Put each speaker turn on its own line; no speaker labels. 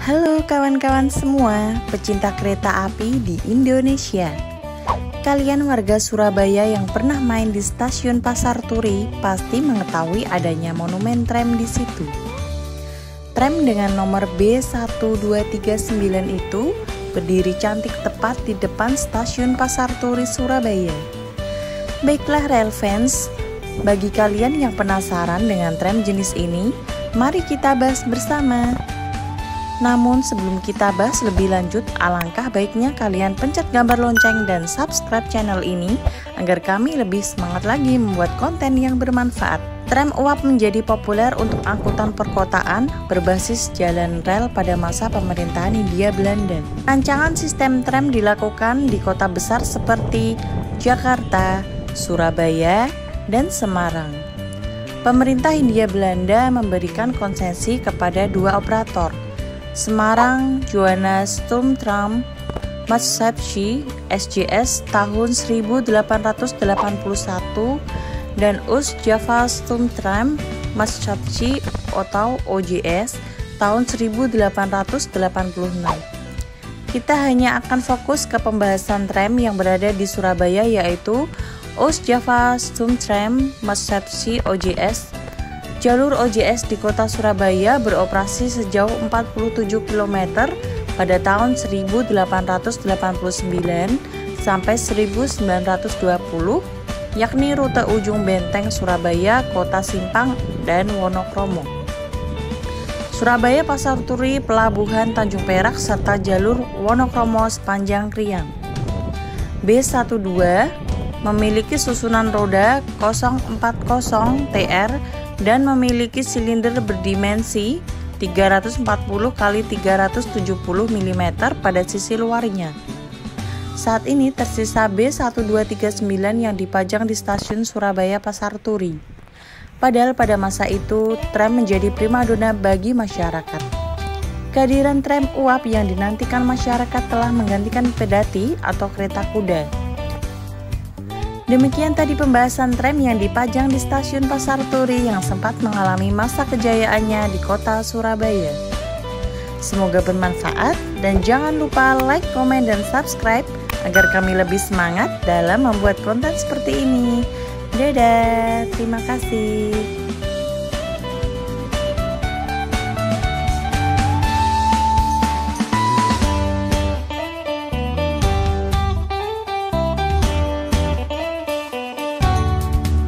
Halo kawan-kawan semua, pecinta kereta api di Indonesia. Kalian warga Surabaya yang pernah main di stasiun Pasar Turi pasti mengetahui adanya monumen tram di situ. Tram dengan nomor B1239 itu berdiri cantik tepat di depan stasiun Pasar Turi Surabaya. Baiklah rail fans, bagi kalian yang penasaran dengan tram jenis ini, mari kita bahas bersama. Namun sebelum kita bahas lebih lanjut, alangkah baiknya kalian pencet gambar lonceng dan subscribe channel ini agar kami lebih semangat lagi membuat konten yang bermanfaat. Tram uap menjadi populer untuk angkutan perkotaan berbasis jalan rel pada masa pemerintahan Hindia Belanda. Rancangan sistem tram dilakukan di kota besar seperti Jakarta, Surabaya, dan Semarang. Pemerintah Hindia Belanda memberikan konsesi kepada dua operator, Semarang Juana Stoomtram Maatschappij SJS tahun 1881 dan Oost Java Stoomtram Maatschappij atau OJS tahun 1886. Kita hanya akan fokus ke pembahasan tram yang berada di Surabaya, yaitu Oost Java Stoomtram Maatschappij OJS. Jalur OJS di kota Surabaya beroperasi sejauh 47 km pada tahun 1889 sampai 1920, yakni rute ujung Benteng Surabaya, Kota Simpang, dan Wonokromo. Surabaya Pasar Turi, Pelabuhan Tanjung Perak, serta jalur Wonokromo sepanjang Kriang. B12 memiliki susunan roda 040 TR dan memiliki silinder berdimensi 340 x 370 mm pada sisi luarnya. Saat ini tersisa B1239 yang dipajang di stasiun Surabaya Pasar Turi. Padahal pada masa itu tram menjadi primadona bagi masyarakat. Kehadiran tram uap yang dinantikan masyarakat telah menggantikan pedati atau kereta kuda. Demikian tadi pembahasan tram yang dipajang di stasiun Pasar Turi yang sempat mengalami masa kejayaannya di kota Surabaya. Semoga bermanfaat dan jangan lupa like, komen, dan subscribe agar kami lebih semangat dalam membuat konten seperti ini. Dadah, terima kasih.